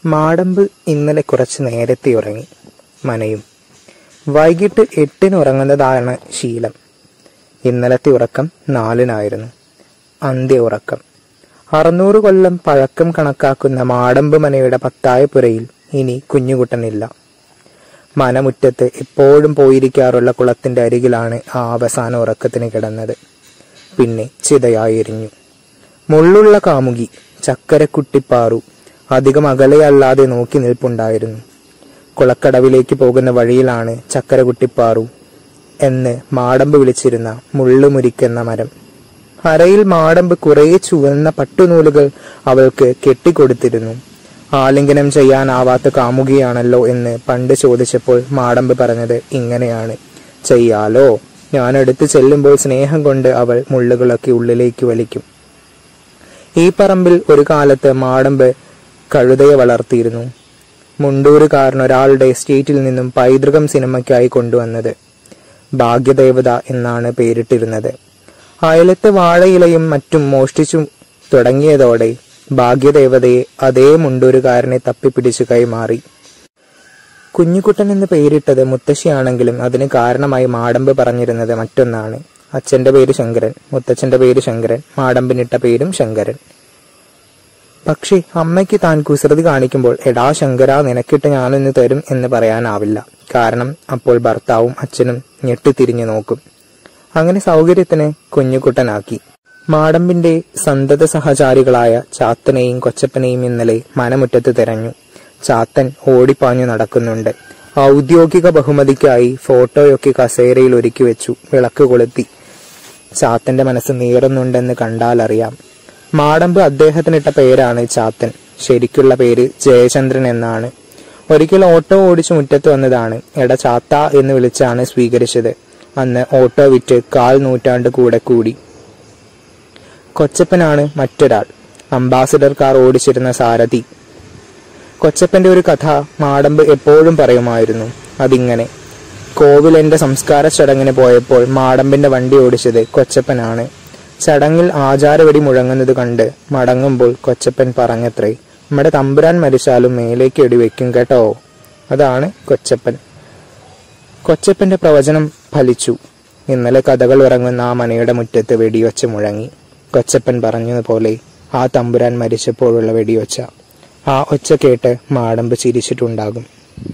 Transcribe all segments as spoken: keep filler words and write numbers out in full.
മാടമ്പ് ഇന്നലെ കുറച്ച് നേരത്തെ ഉറങ്ങി. മനയും വൈകിട്ട് എട്ടിന് ഉറങ്ങുന്നതാണ് ശീലം. ഇന്നലത്തെ ഉറക്കം നാലിനായിരുന്നു. അന്ത്യ ഉറക്കം. അറുന്നൂറ് കൊല്ലം പഴക്കം കണക്കാക്കുന്ന മാടമ്പ് മനയുടെ പത്തായപ്പുരയിൽ ഇനി കുഞ്ഞുകുട്ടനില്ല. മനമുറ്റത്ത് എപ്പോഴും പോയിരിക്കാറുള്ള കുളത്തിന്റെ അരികിലാണ് ആ അവസാന ഉറക്കത്തിന് കിടന്നത്. പിന്നെ ചിതയായി എരിഞ്ഞു. മുള്ളുള്ള കാമുകി ചക്കരക്കുട്ടിപ്പാറു അധികം അകലെയല്ലാതെ നോക്കി നിൽപ്പുണ്ടായിരുന്നു. കുളക്കടവിലേക്ക് പോകുന്ന വഴിയിലാണ് ചക്കരക്കുട്ടിപ്പാറു എന്ന് മാടമ്പ് വിളിച്ചിരുന്ന മുള്ളുമുരിക്കെന്ന മരം. അരയിൽ മാടമ്പ് കുറേ ചുവന്ന പട്ടുനൂലുകൾ അവൾക്ക് കെട്ടിക്കൊടുത്തിരുന്നു. ആലിംഗനം ചെയ്യാനാവാത്ത കാമുകിയാണല്ലോ എന്ന് പണ്ട് ചോദിച്ചപ്പോൾ മാടമ്പ് പറഞ്ഞത് ഇങ്ങനെയാണ്: ചെയ്യാലോ, ഞാനടുത്ത് ചെല്ലുമ്പോൾ സ്നേഹം കൊണ്ട് അവൾ മുള്ളുകളൊക്കെ ഉള്ളിലേക്ക് വലിക്കും. ഈ പറമ്പിൽ ഒരു കാലത്ത് മാടമ്പ് കഴുതയെ വളർത്തിയിരുന്നു. മുണ്ടൂരുകാരനൊരാളുടെ എസ്റ്റേറ്റിൽ നിന്നും പൈതൃകം സിനിമയ്ക്കായി കൊണ്ടുവന്നത്. ഭാഗ്യദേവത എന്നാണ് പേരിട്ടിരുന്നത്. അയലത്തെ വാഴയിലയും മറ്റും മോഷ്ടിച്ചു തുടങ്ങിയതോടെ ഭാഗ്യദേവതയെ അതേ മുണ്ടൂരുകാരനെ തപ്പിപ്പിടിച്ചു കൈമാറി. കുഞ്ഞുകുട്ടൻ എന്ന് പേരിട്ടത് മുത്തശ്ശിയാണെങ്കിലും അതിന് കാരണമായി മാടമ്പ് പറഞ്ഞിരുന്നത് മറ്റൊന്നാണ്. അച്ഛന്റെ പേര് ശങ്കരൻ, മുത്തച്ഛന്റെ പേര് ശങ്കരൻ, മാടമ്പിനിട്ട പേരും ശങ്കരൻ. പക്ഷേ അമ്മയ്ക്ക് താൻ കുസൃതി കാണിക്കുമ്പോൾ എടാ ശങ്കര, നിനക്കിട്ട് ഞാനൊന്ന് തരും എന്ന് പറയാനാവില്ല. കാരണം അപ്പോൾ ഭർത്താവും അച്ഛനും ഞെട്ടിത്തിരിഞ്ഞു നോക്കും. അങ്ങനെ സൗകര്യത്തിന് കുഞ്ഞുകുട്ടനാക്കി. മാടമ്പിന്റെ സന്തത സഹചാരികളായ ചാത്തനെയും കൊച്ചപ്പനെയും ഇന്നലെ മനമുറ്റത്ത് തിരഞ്ഞു. ചാത്തൻ ഓടിപ്പാഞ്ഞു നടക്കുന്നുണ്ട്. ഔദ്യോഗിക ബഹുമതിക്കായി ഫോട്ടോയൊക്കെ കസേരയിൽ ഒരുക്കി വെച്ചു. വിളക്ക് കൊളുത്തി. ചാത്തന്റെ മനസ്സ് നീറുന്നുണ്ടെന്ന് കണ്ടാലറിയാം. മാടമ്പ് അദ്ദേഹത്തിനിട്ട പേരാണ് ചാത്തൻ. ശരിക്കുള്ള പേര് ജയചന്ദ്രൻ എന്നാണ്. ഒരിക്കൽ ഓട്ടോ ഓടിച്ചു മുറ്റത്ത് വന്നതാണ്. എട ചാത്ത എന്ന് വിളിച്ചാണ് സ്വീകരിച്ചത്. അന്ന് ഓട്ടോ വിറ്റ് കാൽ നൂറ്റാണ്ട് കൂടെ കൂടി. കൊച്ചപ്പനാണ് മറ്റൊരാൾ, അംബാസിഡർ കാർ ഓടിച്ചിരുന്ന സാരഥി. കൊച്ചപ്പന്റെ ഒരു കഥ മാടമ്പ് എപ്പോഴും പറയുമായിരുന്നു. അതിങ്ങനെ: കോവിലന്റെ സംസ്കാര ചടങ്ങിന് പോയപ്പോൾ മാടമ്പിന്റെ വണ്ടി ഓടിച്ചത് കൊച്ചപ്പനാണ്. ചടങ്ങിൽ ആചാരവെടി മുഴങ്ങുന്നത് കണ്ട് മടങ്ങുമ്പോൾ കൊച്ചപ്പൻ പറഞ്ഞത്രേ, നമ്മുടെ തമ്പുരാൻ മരിച്ചാലും മേലേക്ക് വെടിവെക്കും കേട്ടോ. അതാണ് കൊച്ചപ്പൻ. കൊച്ചപ്പന്റെ പ്രവചനം ഫലിച്ചു. ഇന്നലെ കഥകൾ ഉറങ്ങുന്ന ആ മനയുടെ മുറ്റത്ത് വെടിവെച്ച് മുഴങ്ങി. കൊച്ചപ്പൻ പറഞ്ഞതുപോലെ ആ തമ്പുരാൻ മരിച്ചപ്പോഴുള്ള വെടിവെച്ച. ആ ഒച്ച കേട്ട് മാടമ്പ് ചിരിച്ചിട്ടുണ്ടാകും.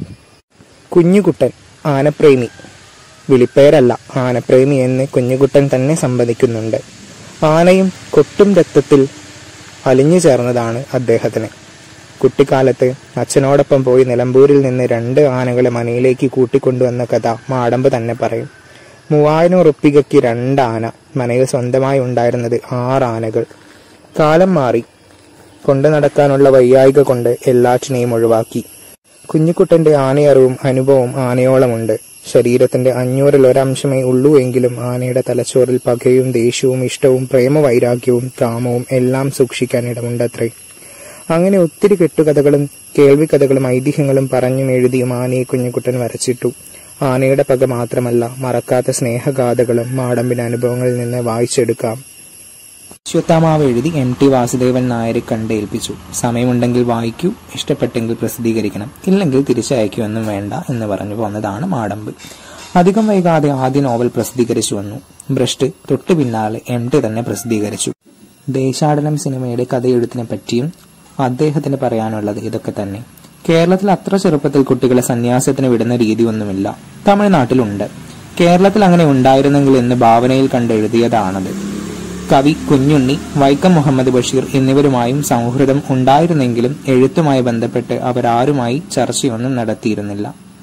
കുഞ്ഞുകുട്ടൻ ആനപ്രേമി. വിളിപ്പേരല്ല, ആനപ്രേമി എന്ന് കുഞ്ഞുകുട്ടൻ തന്നെ സമ്മതിക്കുന്നുണ്ട്. ആനയും കൊട്ടും രക്തത്തിൽ അലിഞ്ഞു ചേർന്നതാണ് അദ്ദേഹത്തിന്. കുട്ടിക്കാലത്ത് അച്ഛനോടൊപ്പം പോയി നിലമ്പൂരിൽ നിന്ന് രണ്ട് ആനകളെ മനയിലേക്ക് കൂട്ടിക്കൊണ്ടുവന്ന കഥ മാടമ്പ് തന്നെ പറയും. മൂവായിരം ഉറുപ്പികയ്ക്ക് രണ്ട് ആന. മനയിൽ സ്വന്തമായി ഉണ്ടായിരുന്നത് ആറ് ആനകൾ. കാലം മാറി. കൊണ്ടു നടക്കാനുള്ള വയ്യായിക കൊണ്ട് എല്ലാറ്റിനെയും ഒഴിവാക്കി. കുഞ്ഞുകുട്ടന്റെ ആനയറിവും അനുഭവവും ആനയോളമുണ്ട്. ശരീരത്തിന്റെ അഞ്ഞൂറിൽ ഒരംശമേ ഉള്ളൂ എങ്കിലും ആനയുടെ തലച്ചോറിൽ പകയും ദേഷ്യവും ഇഷ്ടവും പ്രേമവൈരാഗ്യവും കാമവും എല്ലാം സൂക്ഷിക്കാൻ ഇടമുണ്ടത്രേ. അങ്ങനെ ഒത്തിരി കെട്ടുകഥകളും കേൾവിക്കഥകളും ഐതിഹ്യങ്ങളും പറഞ്ഞും എഴുതിയും ആനയെ കുഞ്ഞുകുട്ടൻ വരച്ചിട്ടു. ആനയുടെ പക മാത്രമല്ല, മറക്കാത്ത സ്നേഹഗാഥകളും മാടമ്പിന്റെ അനുഭവങ്ങളിൽ നിന്ന് വായിച്ചെടുക്കാം. അശ്വത്ഥാമാവ് എഴുതി എം ടി വാസുദേവൻ നായരെ കണ്ടേൽപ്പിച്ചു. സമയമുണ്ടെങ്കിൽ വായിക്കൂ, ഇഷ്ടപ്പെട്ടെങ്കിൽ പ്രസിദ്ധീകരിക്കണം, ഇല്ലെങ്കിൽ തിരിച്ചയക്കൂ എന്നും വേണ്ട എന്ന് പറഞ്ഞു പോന്നതാണ് മാടമ്പ്. അധികം വൈകാതെ ആദ്യ നോവൽ പ്രസിദ്ധീകരിച്ചു വന്നു. ഭ്രഷ്ട് തൊട്ടു പിന്നാലെ എം ടി തന്നെ പ്രസിദ്ധീകരിച്ചു. ദേശാടനം സിനിമയുടെ കഥയെഴുത്തിനെ പറ്റിയും അദ്ദേഹത്തിന് പറയാനുള്ളത് ഇതൊക്കെ തന്നെ. കേരളത്തിൽ അത്ര ചെറുപ്പത്തിൽ കുട്ടികളെ സന്യാസത്തിന് വിടുന്ന രീതിയൊന്നുമില്ല. തമിഴ്നാട്ടിലുണ്ട്. കേരളത്തിൽ അങ്ങനെ ഉണ്ടായിരുന്നെങ്കിൽ എന്ന് ഭാവനയിൽ കണ്ടെഴുതിയതാണത്. കവി കുഞ്ഞുണ്ണി, വൈക്കം മുഹമ്മദ് ബഷീർ എന്നിവരുമായും സൗഹൃദം ഉണ്ടായിരുന്നെങ്കിലും എഴുത്തുമായി ബന്ധപ്പെട്ട് അവരാരുമായി ചർച്ചയൊന്നും നടത്തിയിരുന്നില്ല.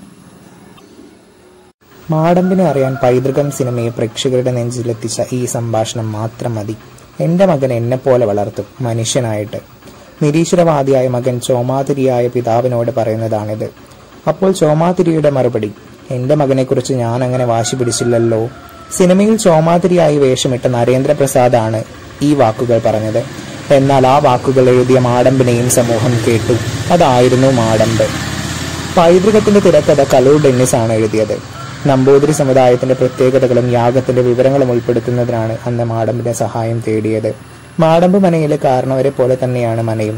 മാടമ്പിനെ അറിയാൻ പൈതൃകം സിനിമയെ പ്രേക്ഷകരുടെ നെഞ്ചിലെത്തിച്ച ഈ സംഭാഷണം മാത്രം മതി. എന്റെ മകൻ എന്നെപ്പോലെ വളർത്തും, മനുഷ്യനായിട്ട്. നിരീശ്വരവാദിയായ മകൻ ചോമാതിരിയായ പിതാവിനോട് പറയുന്നതാണിത്. അപ്പോൾ ചോമാതിരിയുടെ മറുപടി: എന്റെ മകനെക്കുറിച്ച് ഞാൻ അങ്ങനെ വാശി പിടിച്ചില്ലല്ലോ. സിനിമയിൽ ചോമാതിരിയായി വേഷമിട്ട നരേന്ദ്രപ്രസാദാണ് ഈ വാക്കുകൾ പറഞ്ഞത്. എന്നാൽ ആ വാക്കുകൾ എഴുതിയ മാടമ്പിനെയും സമൂഹം കേട്ടു. അതായിരുന്നു മാടമ്പ്. പൈതൃകത്തിന്റെ തിരക്കഥ കലൂർ ഡെന്നിസ് ആണ് എഴുതിയത്. നമ്പൂതിരി സമുദായത്തിന്റെ പ്രത്യേകതകളും യാഗത്തിന്റെ വിവരങ്ങളും ഉൾപ്പെടുത്തുന്നതിനാണ് അന്ന് മാടമ്പിന്റെ സഹായം തേടിയത്. മാടമ്പ് മനയിലെ കാരണവരെ പോലെ തന്നെയാണ് മനയും.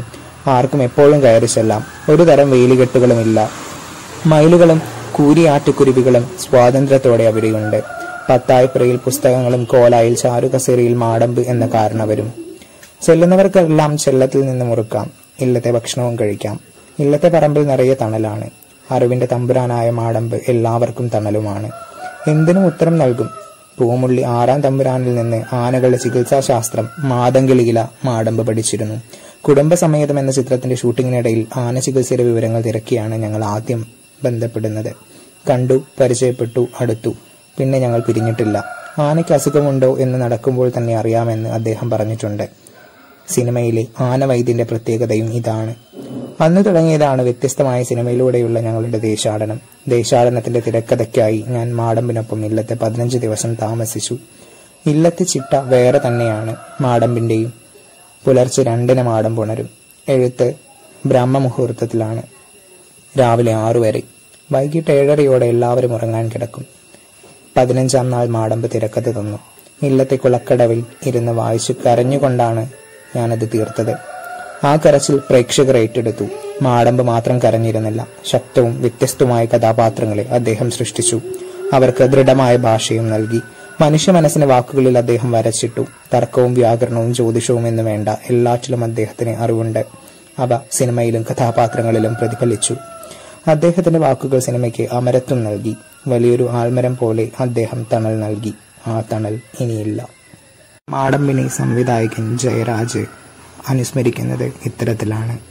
ആർക്കും എപ്പോഴും കയറി ചെല്ലാം. ഒരു തരം വേലികെട്ടുകളുമില്ല. മയിലുകളും കൂരിയാട്ടുകുരുവികളും സ്വാതന്ത്ര്യത്തോടെ അവിടെയുണ്ട്. പത്തായപ്പുറയിൽ പുസ്തകങ്ങളും കോലായിൽ ചാരുകസേരയിൽ മാടമ്പ് എന്ന കാരണവരും. ചെല്ലുന്നവർക്കെല്ലാം ചെല്ലത്തിൽ നിന്ന് മുറുക്കാം. ഇല്ലത്തെ ഭക്ഷണവും കഴിക്കാം. ഇല്ലത്തെ പറമ്പിൽ നിറയെ തണലാണ്. അറിവിന്റെ തമ്പുരാനായ മാടമ്പ് എല്ലാവർക്കും തണലുമാണ്. എന്തിനും ഉത്തരം നൽകും. പൂമുള്ളി ആറാം തമ്പുരാനിൽ നിന്ന് ആനകളുടെ ചികിത്സാശാസ്ത്രം മാതംഗളിയില മാടമ്പ് പഠിച്ചിരുന്നു. കുടുംബസമേതം എന്ന ചിത്രത്തിന്റെ ഷൂട്ടിങ്ങിനിടയിൽ ആന ചികിത്സയുടെ വിവരങ്ങൾ തിരക്കിയാണ് ഞങ്ങൾ ആദ്യം ബന്ധപ്പെടുന്നത്. കണ്ടു, പരിചയപ്പെട്ടു, അടുത്തു. പിന്നെ ഞങ്ങൾ പിരിഞ്ഞിട്ടില്ല. ആനയ്ക്ക് അസുഖമുണ്ടോ എന്ന് നടക്കുമ്പോൾ തന്നെ അറിയാമെന്ന് അദ്ദേഹം പറഞ്ഞിട്ടുണ്ട്. സിനിമയിലെ ആനവൈദ്യന്റെ പ്രത്യേകതയും ഇതാണ്. അന്ന് തുടങ്ങിയതാണ് വ്യത്യസ്തമായ സിനിമയിലൂടെയുള്ള ഞങ്ങളുടെ ദേശാടനം. ദേശാടനത്തിന്റെ തിരക്കഥയ്ക്കായി ഞാൻ മാടമ്പിനൊപ്പം ഇല്ലത്തെ പതിനഞ്ച് ദിവസം താമസിച്ചു. ഇല്ലത്തെ ചിട്ട വേറെ തന്നെയാണ്. മാടമ്പിന്റെയും പുലർച്ചെ രണ്ടിന് മാടമ്പ് ഉണരും. എഴുത്ത് ബ്രഹ്മമുഹൂർത്തത്തിലാണ്. രാവിലെ ആറു വരെ. വൈകിട്ട് ഏഴരയോടെ എല്ലാവരും ഉറങ്ങാൻ കിടക്കും. പതിനഞ്ചാം നാൾ മാടമ്പ് തിരക്കഥ തന്നു. ഇല്ലത്തെ കുളക്കടവിൽ ഇരുന്ന് വായിച്ചു കരഞ്ഞുകൊണ്ടാണ് ഞാനത് തീർത്തത്. ആ കരച്ചിൽ പ്രേക്ഷകർ ഏറ്റെടുത്തു. മാടമ്പ് മാത്രം കരഞ്ഞിരുന്നില്ല. ശക്തവും വ്യത്യസ്തവുമായ കഥാപാത്രങ്ങളെ അദ്ദേഹം സൃഷ്ടിച്ചു. അവർക്ക് ദൃഢമായ ഭാഷയും നൽകി. മനുഷ്യ മനസ്സിന്റെ വാക്കുകളിൽ അദ്ദേഹം വരച്ചിട്ടു. തർക്കവും വ്യാകരണവും ജ്യോതിഷവും എന്ന് വേണ്ട എല്ലാറ്റിലും അദ്ദേഹത്തിന് അറിവുണ്ട്. അവ സിനിമയിലും കഥാപാത്രങ്ങളിലും പ്രതിഫലിച്ചു. അദ്ദേഹത്തിന്റെ വാക്കുകൾ സിനിമയ്ക്ക് അമരത്വം നൽകി. വലിയൊരു ആൽമരം പോലെ അദ്ദേഹം തണൽ നൽകി. ആ തണൽ ഇനിയില്ല. മാടമ്പിനെ സംവിധായകൻ ജയരാജ് അനുസ്മരിക്കുന്നത് ഇത്തരത്തിലാണ്.